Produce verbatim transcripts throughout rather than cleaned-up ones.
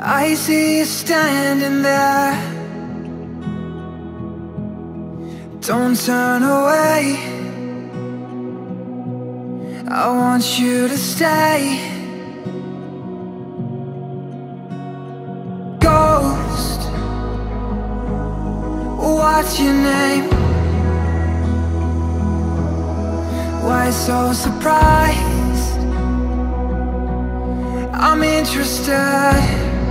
I see you standing there. Don't turn away. I want you to stay. Ghost, what's your name? Why so surprised? I'm interested.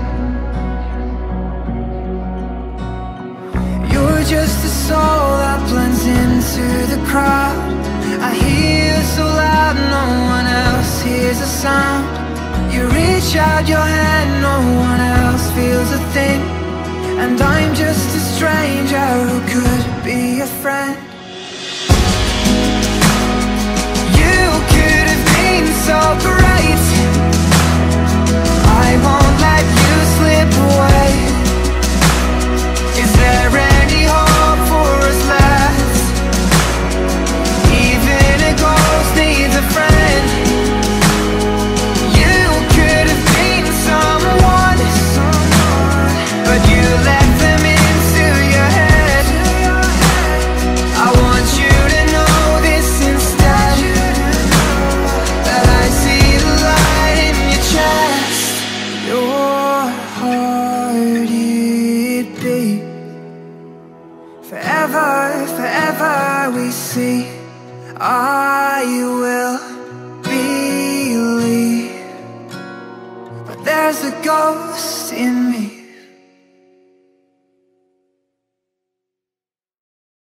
You're just a soul that blends into the crowd. I hear you so loud, no one else hears a sound. You reach out your hand, no one else feels a thing. And I'm just a stranger who could be a friend. You could have been so great. I won't let you slip away. Is there any hope for us left? Even a ghost needs a friend. You could have been someone, but you let them into your head. I want you to know this instead, that I see the light in your chest. Your heart it beat. Forever, forever we see. I will believe, but there's a ghost in me.